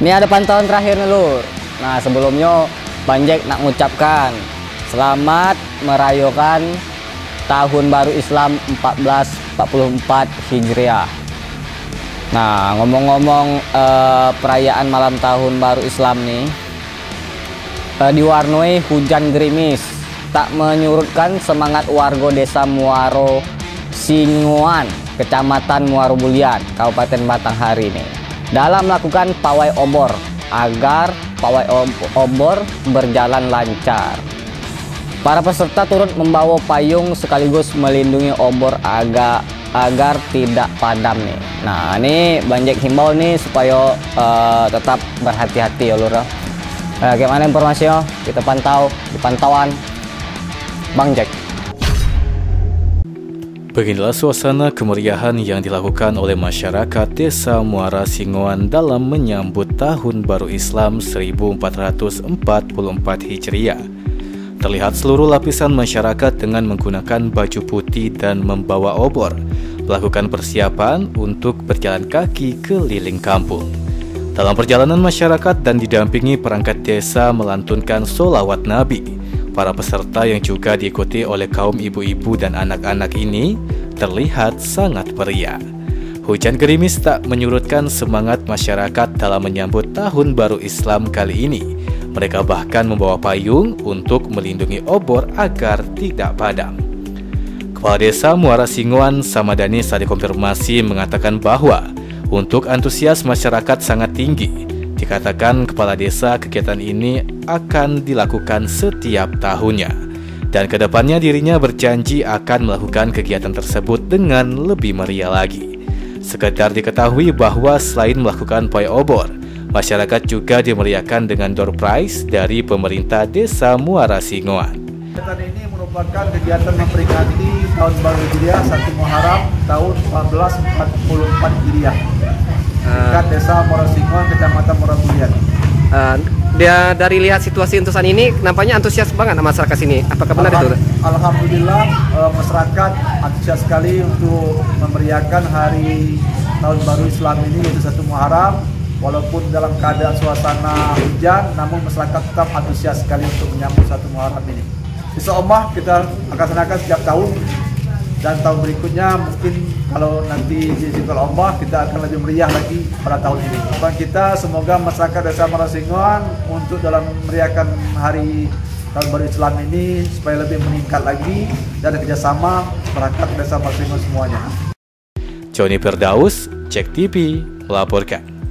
Ini ada pantauan terakhir nih Lur. Nah sebelumnya Bang Jack nak mengucapkan selamat merayakan Tahun Baru Islam 1444 Hijriah. Nah ngomong-ngomong perayaan malam Tahun Baru Islam nih diwarnai hujan gerimis, tak menyurutkan semangat warga desa Muaro Singoan, Kecamatan Muaro Bulian, Kabupaten Batanghari ini, dalam melakukan pawai obor agar pawai obor berjalan lancar. Para peserta turut membawa payung sekaligus melindungi obor agar tidak padam nih. Nah ini Bang Jack himbau nih supaya tetap berhati-hati ya Lur. Bagaimana informasinya? Kita pantau di pantauan Bang Jack. Beginilah suasana kemeriahan yang dilakukan oleh masyarakat Desa Muara Singoan dalam menyambut Tahun Baru Islam 1444 Hijriah. Terlihat seluruh lapisan masyarakat dengan menggunakan baju putih dan membawa obor, melakukan persiapan untuk berjalan kaki keliling kampung. Dalam perjalanan masyarakat dan didampingi perangkat desa melantunkan sholawat Nabi, para peserta yang juga diikuti oleh kaum ibu-ibu dan anak-anak ini terlihat sangat meriah. Hujan gerimis tak menyurutkan semangat masyarakat dalam menyambut Tahun Baru Islam kali ini. Mereka bahkan membawa payung untuk melindungi obor agar tidak padam. Kepala Desa Muara Singoan Samadani saat dikonfirmasi mengatakan bahwa untuk antusias masyarakat sangat tinggi. Dikatakan kepala desa kegiatan ini akan dilakukan setiap tahunnya. Dan kedepannya dirinya berjanji akan melakukan kegiatan tersebut dengan lebih meriah lagi. Sekedar diketahui bahwa selain melakukan pawai obor, masyarakat juga dimeriahkan dengan door prize dari pemerintah Desa Muara Singoan. Kegiatan ini merupakan kegiatan memperingati Tahun Baru Hijriah 1 Muharram tahun 1444 Hijriah. Dekat Desa Muara Singoan, Kecamatan Muara Bulian. Dia dari lihat situasi untusan ini, nampaknya antusias banget masyarakat sini. Apakah benar itu? Alhamdulillah masyarakat antusias sekali untuk memeriahkan hari Tahun Baru Islam ini yaitu 1 Muharram. Walaupun dalam keadaan suasana hujan, namun masyarakat tetap antusias sekali untuk menyambut 1 Muharram ini. Insya Allah kita akan sanakan setiap tahun, dan tahun berikutnya mungkin kalau nanti diizinkan Allah kita akan lebih meriah lagi pada tahun ini. Dan kita semoga masyarakat Desa Muara Singoan untuk dalam meriahkan hari Tahun Baru Islam ini supaya lebih meningkat lagi dan kerjasama masyarakat Desa Muara Singoan semuanya. Joni Firdaus, Cek TV melaporkan.